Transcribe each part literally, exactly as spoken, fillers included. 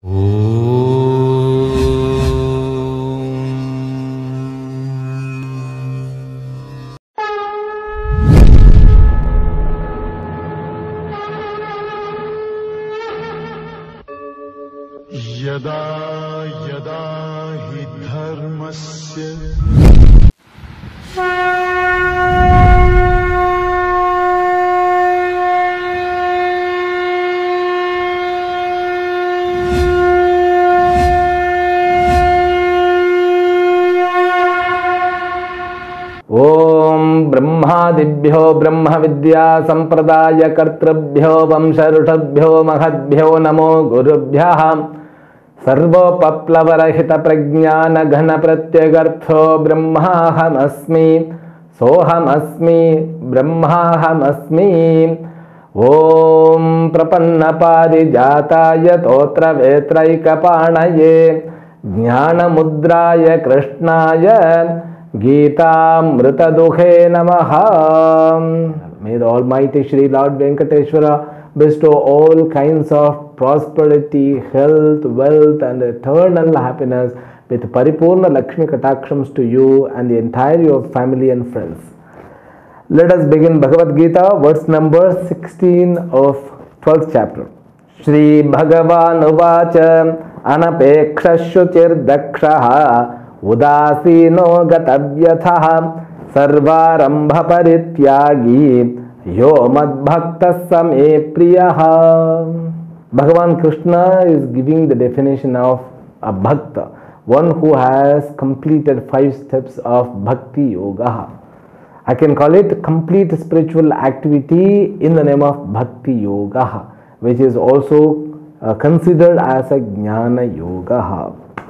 यदा यदा हि धर्मस्य ओम ब्रह्मादिभ्यो ब्रह्म विद्या संप्रदाय कर्तृभ्यो वंश ऋषभ्यो महद्भ्यो नमो गुरुभ्यः सर्वोपप्लवरहित प्रज्ञान घन प्रत्यगर्थो ब्रह्माहमस्मि सोहमस्मि ब्रह्माहमस्मि। ओम प्रपन्न पारिजाताय तोत्र वेत्रैकपाणये ज्ञानमुद्राय कृष्णाय गीतामृतदुहे नमः। May the Almighty Shri Lord Venkateshwara bestow all kinds of prosperity, health, wealth and eternal happiness with Paripurna Lakshmi Katakshams to you and the entire your family and friends. Let us begin Bhagavad Gita, verse number sixteen of twelfth chapter. Shri Bhagavan Uvacha Anapekshashuchir Dakshaha उदासीनो गतव्यथः सर्वारंभ परित्यागी यो मद्भक्तः स मे प्रियः। Bhagavan Krishna is giving the definition of a bhakta, one who has completed five steps of bhakti yoga. I can call it complete spiritual activity in the name of bhakti yoga, which is also uh, considered as a jnana yoga.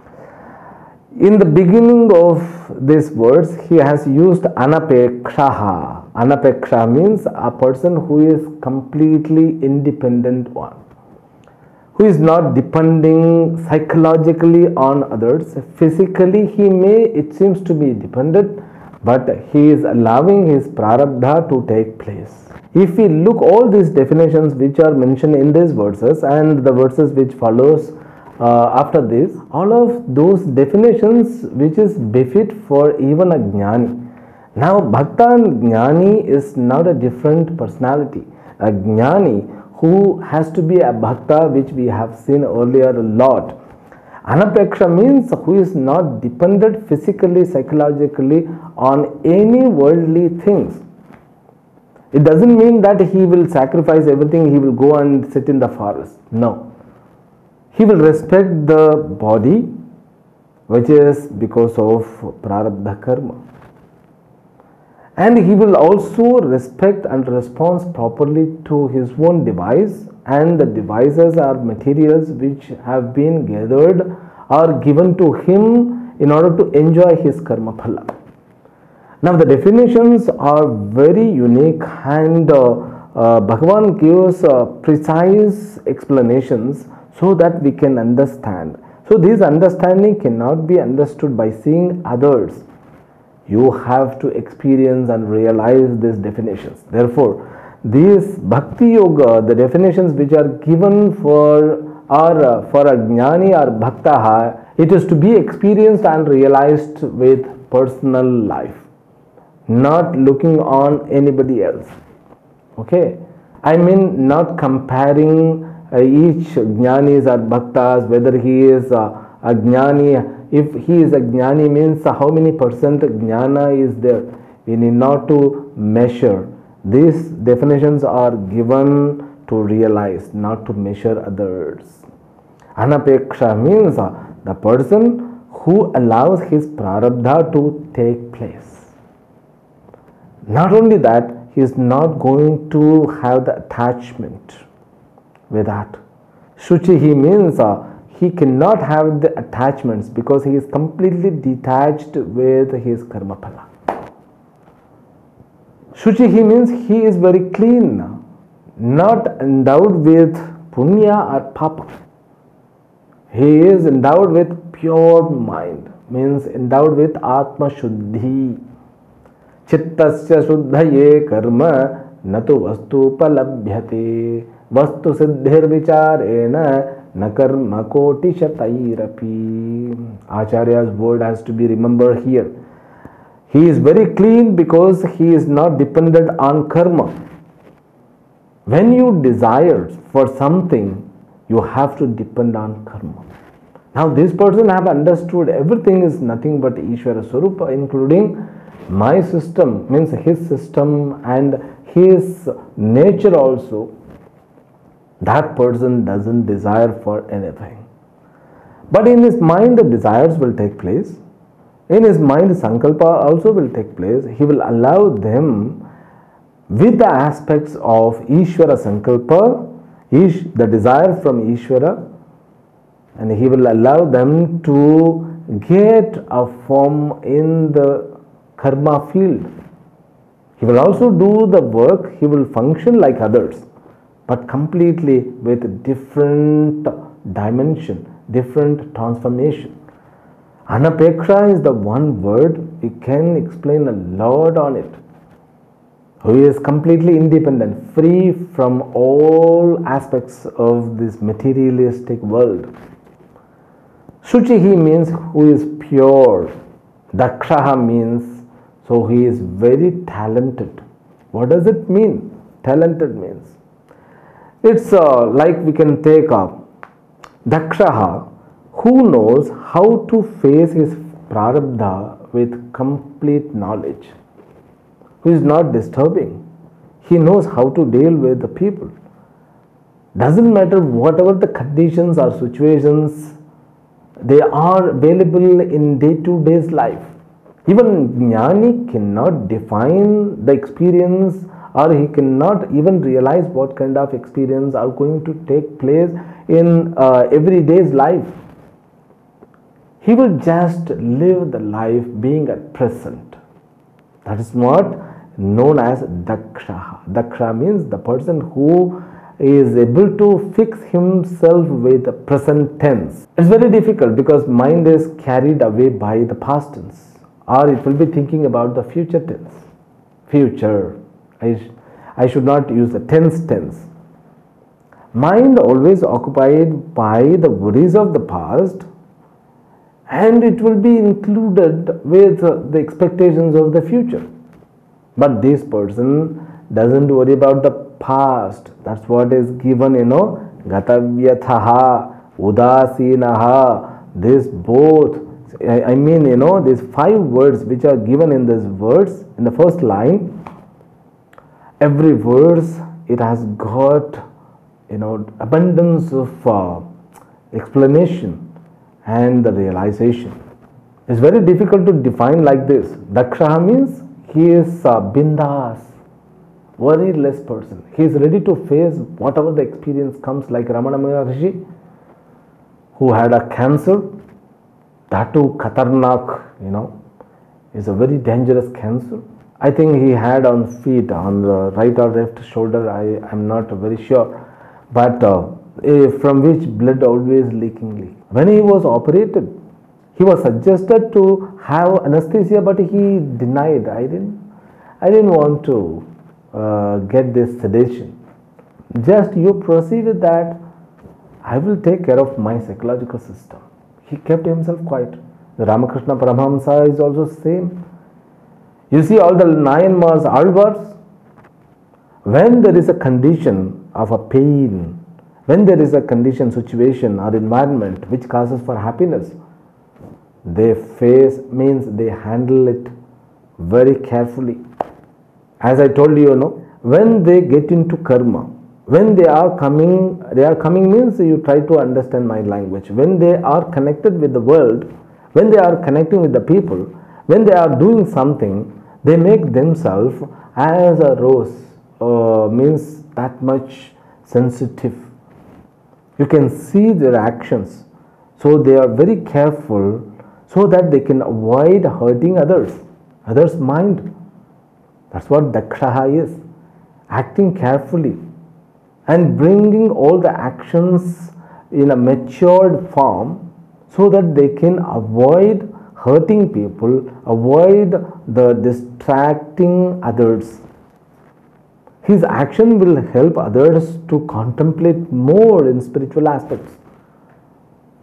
In the beginning of these words, he has used anapekshaha. Anapeksha means a person who is completely independent one, who is not depending psychologically on others. Physically, he may, it seems to be dependent, but he is allowing his prarabdha to take place. If we look all these definitions which are mentioned in these verses and the verses which follows Uh, after this, all of those definitions which is befit for even a jnani. Now bhakta and jnani is not a different personality. A jnani who has to be a bhakta, which we have seen earlier a lot. Anapeksha means who is not dependent physically, psychologically on any worldly things. It doesn't mean that he will sacrifice everything, he will go and sit in the forest. No. He will respect the body, which is because of prarabdha karma. And he will also respect and respond properly to his own device, and the devices are materials which have been gathered or given to him in order to enjoy his karma phala. Now the definitions are very unique, and uh, uh, Bhagavan gives uh, precise explanations so that we can understand. So this understanding cannot be understood by seeing others. You have to experience and realize these definitions. Therefore, these bhakti yoga, the definitions which are given for or uh, for a jnani or bhakta, it is to be experienced and realized with personal life, not looking on anybody else. Okay, I mean not comparing Uh, each jnanis or bhaktas, whether he is uh, a jnani. If he is a jnani means uh, how many percent jnana is there. We need not to measure. These definitions are given to realize, not to measure others. Anapeksha means uh, the person who allows his prarabdha to take place. Not only that, he is not going to have the attachment with that. Shuchihi means uh, he cannot have the attachments because he is completely detached with his karma phala. Shuchihi means he is very clean, not endowed with punya or papa. He is endowed with pure mind, means endowed with atma shuddhi. Chittasya shuddhaye karma natu vastu palabhyate vastu siddhir vicharena na karma koti shatairapi. Acharya's word has to be remembered here. He is very clean because he is not dependent on karma. When you desire for something, you have to depend on karma. Now this person have understood everything is nothing but Ishvara Swarupa, including my system, means his system and his nature also. That person doesn't desire for anything. But in his mind the desires will take place. In his mind Sankalpa also will take place. He will allow them with the aspects of Ishvara Sankalpa, Ish, the desire from Ishvara, and he will allow them to get a form in the karma field. He will also do the work, he will function like others, but completely with different dimension, different transformation. Anapeksha is the one word, we can explain a lot on it. Who is completely independent, free from all aspects of this materialistic world. Shuchihi means who is pure. Dakshaha means so he is very talented. What does it mean? Talented means it's uh, like we can take up Dakshaha, who knows how to face his prarabdha with complete knowledge, who is not disturbing. He knows how to deal with the people. Doesn't matter whatever the conditions or situations they are available in day-to-day life. Even Jnani cannot define the experience, or he cannot even realize what kind of experience are going to take place in uh, everyday's life. He will just live the life being at present. That is what known as Daksha. Daksha means the person who is able to fix himself with the present tense. It's very difficult because mind is carried away by the past tense, or it will be thinking about the future tense. Future. I, sh I should not use the tense tense. Mind always occupied by the worries of the past, and it will be included with the expectations of the future. But this person doesn't worry about the past. That's what is given, you know, Gatavyathaha, Udasinaha. This both, I, I mean, you know, these five words which are given in this verse, in the first line, every verse, it has got, you know, abundance of uh, explanation and the realization. It's very difficult to define like this. Dakshaha means he is uh, bindas, very less person. He is ready to face whatever the experience comes, like Ramana Maharshi, who had a cancer, that too Khatarnak, you know, is a very dangerous cancer. I think he had on feet, on the right or left shoulder, I am not very sure, but uh, from which blood always leaking. When he was operated, he was suggested to have anesthesia, but he denied. I didn't, I didn't want to uh, get this sedation. Just you proceed with that. I will take care of my psychological system. He kept himself quiet. The Ramakrishna Paramahamsa is also same. You see all the nine Mars Alvars, when there is a condition of a pain, when there is a condition, situation or environment which causes for happiness, they face, means they handle it very carefully. As I told you, you know, when they get into karma, when they are coming, they are coming means you try to understand my language. When they are connected with the world, when they are connecting with the people, when they are doing something, they make themselves as a rose, uh, means that much sensitive. You can see their actions. So they are very careful so that they can avoid hurting others, others' mind. That's what Dakshaha is. Acting carefully and bringing all the actions in a matured form so that they can avoid hurting people, avoid the distracting others. His action will help others to contemplate more in spiritual aspects.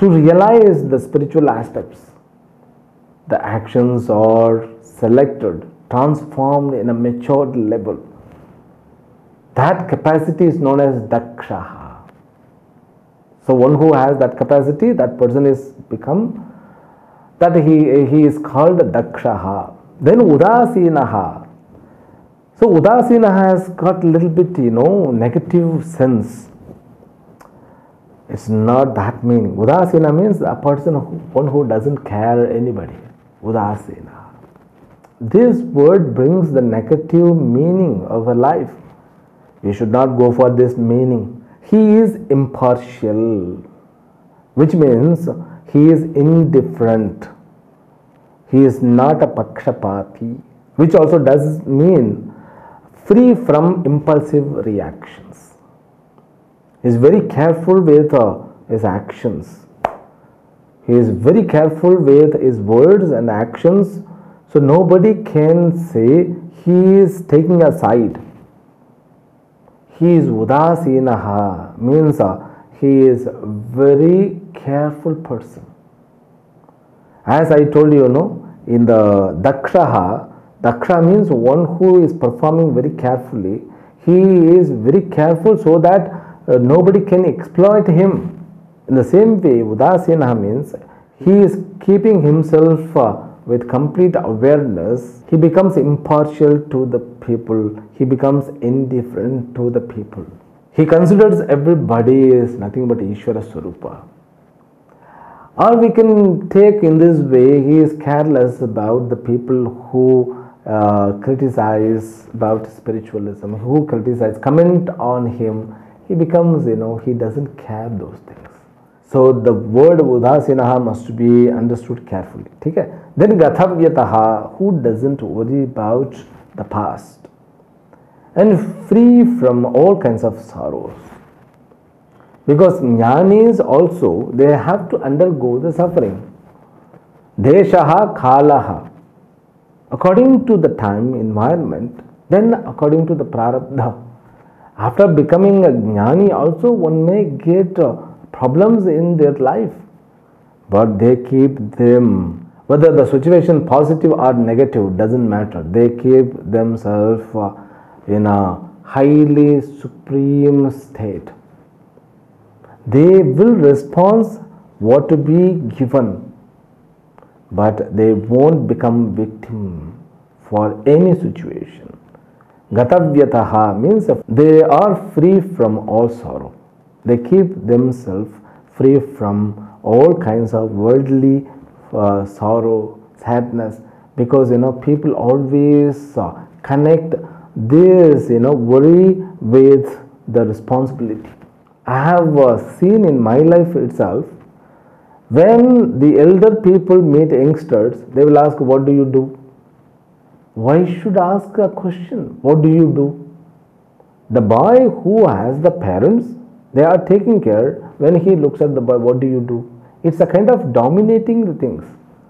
to realize the spiritual aspects. The actions are selected, transformed in a matured level. That capacity is known as dakshaha. So one who has that capacity, that person is become, that he, he is called dakshaha. Then udasinaha. So udasina has got a little bit, you know, negative sense. It's not that meaning. Udasina means a person, who, one who doesn't care anybody. Udasina. This word brings the negative meaning of a life. You should not go for this meaning. He is impartial, which means he is indifferent. He is not a pakshapati, which also does mean free from impulsive reactions. He is very careful with uh, his actions. He is very careful with his words and actions, so nobody can say he is taking a side. He is udasinaha, means uh, he is a very careful person. As I told you, no, in the dakshaha, daksha means one who is performing very carefully. He is very careful so that uh, nobody can exploit him. In the same way, udasinaha means he is keeping himself uh, with complete awareness. He becomes impartial to the people. He becomes indifferent to the people. He considers everybody as nothing but Ishvara Swarupa. Or we can take in this way, he is careless about the people who uh, criticize about spiritualism, who criticize, comment on him. He becomes, you know, he doesn't care those things. So the word udasinaha must be understood carefully. Okay? Then gathavyataha, who doesn't worry about the past and free from all kinds of sorrows. Because jnanis also, they have to undergo the suffering. Deshaha khalaha. According to the time, environment, then according to the prarabdha. After becoming a jnani also, one may get uh, problems in their life. But they keep them, whether the situation positive or negative, doesn't matter. They keep themselves uh, in a highly supreme state. They will respond what to be given, but they won't become victim for any situation. Gatavyataha means they are free from all sorrow. They keep themselves free from all kinds of worldly uh, sorrow, sadness, because you know people always uh, connect this you know worry with the responsibility. I have uh, seen in my life itself, when the elder people meet youngsters, they will ask, what do you do? Why should ask a question? What do you do? The boy who has the parents, they are taking care. When he looks at the boy, what do you do? It's a kind of dominating the things,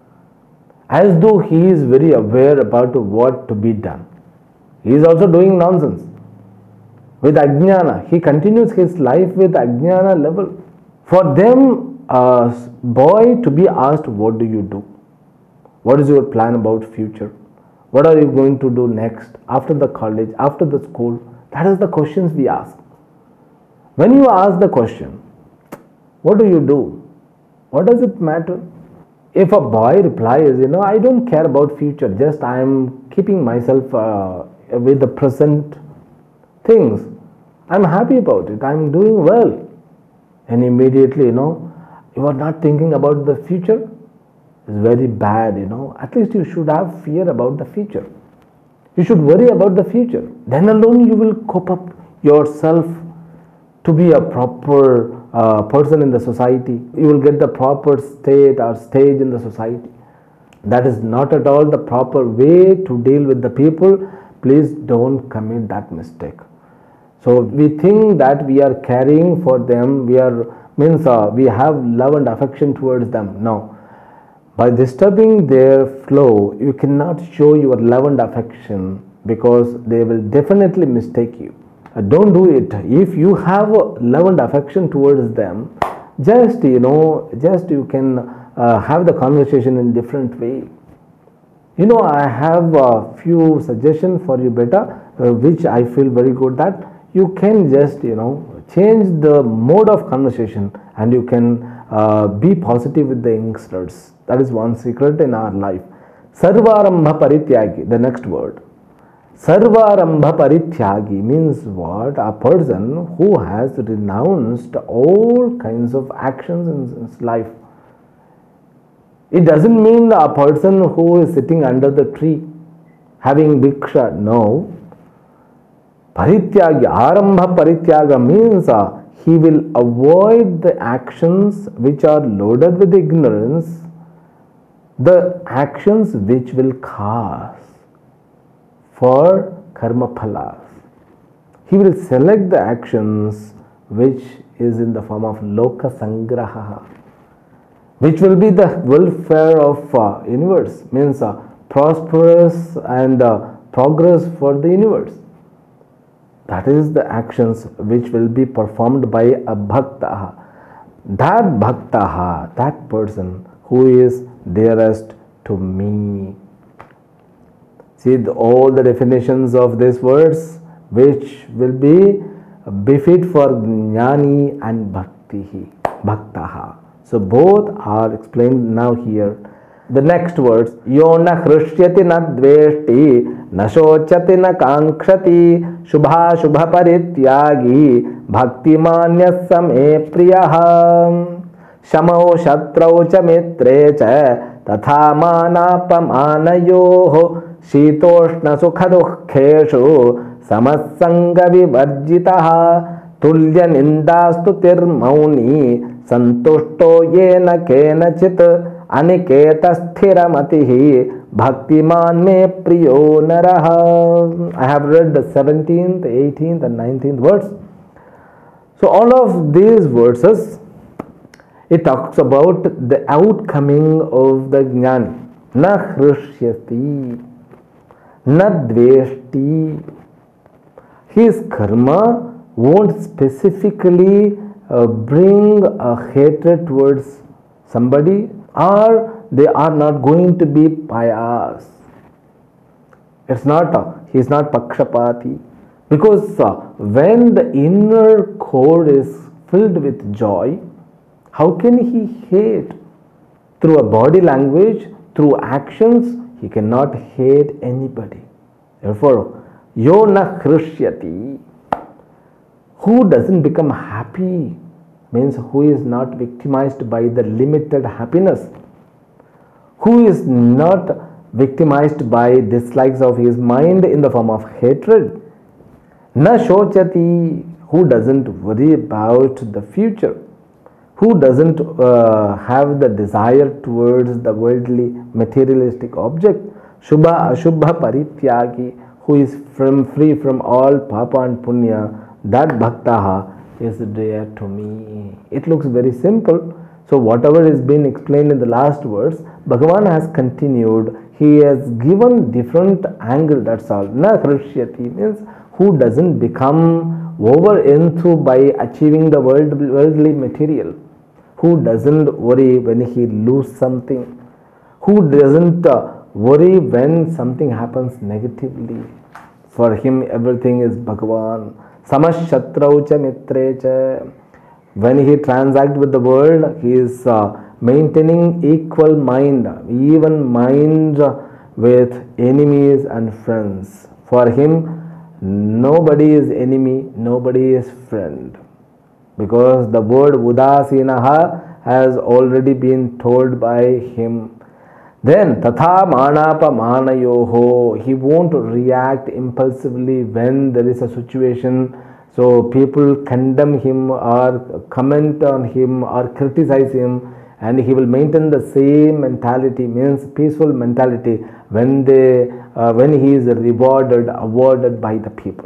as though he is very aware about what to be done. He is also doing nonsense. With ajnana, he continues his life with ajnana level. For them, a boy to be asked, what do you do? What is your plan about future? What are you going to do next, after the college, after the school? That is the questions we ask. When you ask the question, what do you do? What does it matter? If a boy replies, you know, I don't care about future, just I am keeping myself uh, with the present things. I'm happy about it. I'm doing well. And immediately, you know, you are not thinking about the future. It's very bad, you know. At least you should have fear about the future. You should worry about the future. Then alone you will cope up yourself to be a proper uh, person in the society. You will get the proper state or stage in the society. That is not at all the proper way to deal with the people. Please don't commit that mistake. So we think that we are caring for them, we are means uh, we have love and affection towards them. No. By disturbing their flow, you cannot show your love and affection, because they will definitely mistake you. Uh, don't do it. If you have love and affection towards them, Just, you know, just you can uh, have the conversation in different way. You know, I have a few suggestions for you, beta, uh, which I feel very good that you can just, you know, change the mode of conversation and you can uh, be positive with the youngsters. That is one secret in our life. Sarvarambha parityagi, the next word. Sarvarambha parityagi means what? A person who has renounced all kinds of actions in his life. It doesn't mean a person who is sitting under the tree having bhiksha. No. Parityagi, arambha parityaga means uh, he will avoid the actions which are loaded with ignorance, the actions which will cause for karma phalas. He will select the actions which is in the form of loka sangraha, which will be the welfare of uh, universe, means uh, prosperous and uh, progress for the universe. That is the actions which will be performed by a bhakta. That bhakta, that person who is dearest to me. See the, all the definitions of these words which will be befit for jnani and bhakti, bhakta. So both are explained now here. The next words, yo na hrishyati na dveshti, na shochati na kankshati, shubha shubha parityagi, bhakti manyasa me priyaha, shamo shatrau cha mitre cha, tatha manapamanayoho, shitoshna sukha dukkheshu, samassanga vivarjitaha, tulya nindastu tirmauni, santushto yena kenachit, aniketa sthiramatihi, bhaktiman me priyo naraha. I have read the seventeenth, eighteenth and nineteenth words. So all of these verses, it talks about the outcoming of the jnani. Na hrishyati, na dveshti. His karma won't specifically uh, bring a hatred towards somebody, or they are not going to be pious. It's not, uh, he is not pakshapati. Because uh, when the inner core is filled with joy, how can he hate? Through a body language, through actions, he cannot hate anybody. Therefore, yo na hrishyati, who doesn't become happy, means who is not victimized by the limited happiness, who is not victimized by dislikes of his mind in the form of hatred. Na shochati, who doesn't worry about the future, who doesn't uh, have the desire towards the worldly materialistic object. Shubha ashubha parityagi, who is from free from all papa and punya, that bhaktaha is dear to me. It looks very simple. So whatever is being explained in the last words, Bhagavan has continued. He has given different angle, that's all. Na hrishyati means who doesn't become over enthused by achieving the world, worldly material, who doesn't worry when he loses something, who doesn't uh, worry when something happens negatively. For him everything is Bhagavan. Samashatrau cha mitre cha. When he transacts with the world, he is uh, maintaining equal mind, even mind with enemies and friends. For him, nobody is enemy, nobody is friend. Because the word udasinaha has already been told by him. Then tatha manapa manayoho, he won't react impulsively when there is a situation. So people condemn him or comment on him or criticize him, and he will maintain the same mentality, means peaceful mentality, when they uh, when he is rewarded, awarded by the people.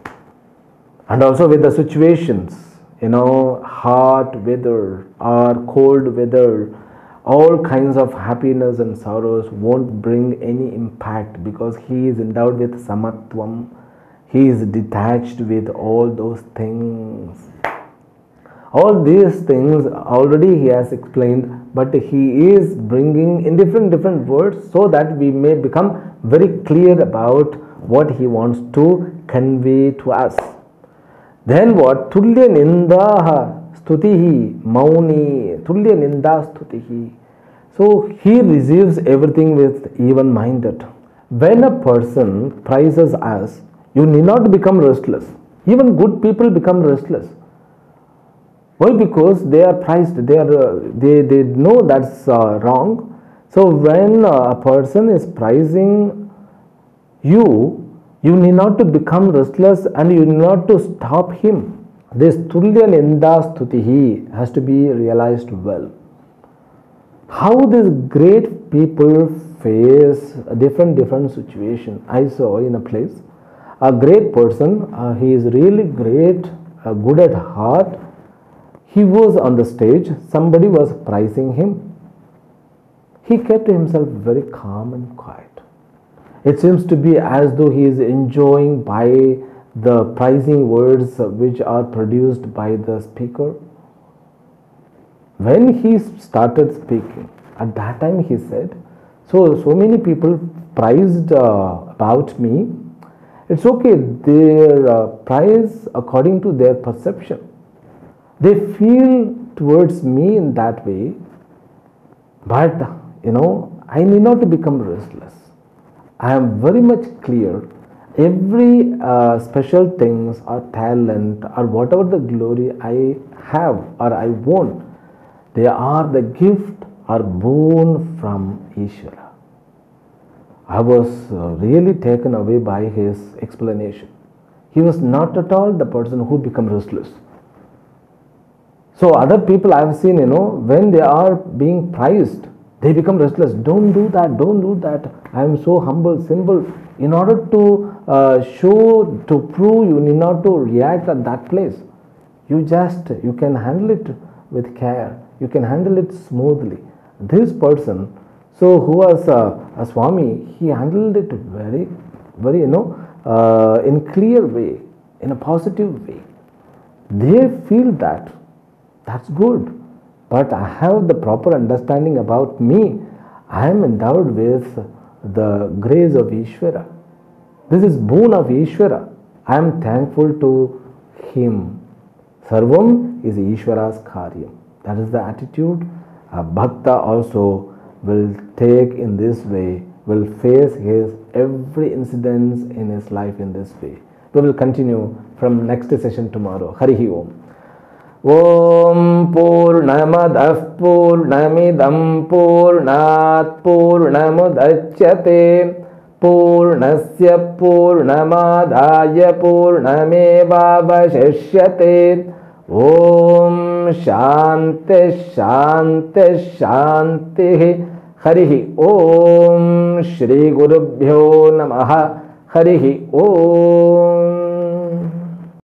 And also with the situations, you know, hot weather or cold weather, all kinds of happiness and sorrows won't bring any impact, because he is endowed with samatvam. He is detached with all those things. All these things already he has explained, but he is bringing in different different words so that we may become very clear about what he wants to convey to us. Then what? Tulya ninda stutihi mauni. Tulya ninda stutihi. So he receives everything with even minded. When a person praises us, you need not become restless. Even good people become restless. Why? Because they are prized. They are uh, they they know that's uh, wrong. So when uh, a person is prizing you, you need not to become restless and you need not to stop him. This tulya ninda stutihi has to be realized well. How these great people face a different different situation. I saw in a place a great person. Uh, he is really great, uh, good at heart. He was on the stage. Somebody was praising him. He kept himself very calm and quiet. It seems to be as though he is enjoying by the praising words which are produced by the speaker. When he started speaking, at that time he said, so so many people praised uh, about me. It's okay, their uh, praise according to their perception. They feel towards me in that way, but you know, I need not to become restless. I am very much clear. Every uh, special things or talent or whatever the glory I have or I want, they are the gift or boon from Ishvara. I was uh, really taken away by his explanation. He was not at all the person who become restless. So other people I have seen, you know, when they are being prized, they become restless. Don't do that, don't do that. I am so humble, simple. In order to uh, show, to prove, you need not to react at that place. You just, you can handle it with care. You can handle it smoothly. This person, so who was uh, a Swami, he handled it very, very, you know, uh, in clear way, in a positive way. They feel that. That's good. But I have the proper understanding about me. I am endowed with the grace of Ishvara. This is boon of Ishvara. I am thankful to him. Sarvam is Ishvara's karyam. That is the attitude a bhakta also will take in this way, will face his every incident in his life in this way. We will continue from next session tomorrow. Harihi Om. Om Purnamadah Purnamidam Purnat Purnamudachyate Purnasya Purnamadaya Purnamevavashishyate. Om Shanti Shanti Shanti. Harihi Om. Shri Gurubhyo Namaha. Harihi Om.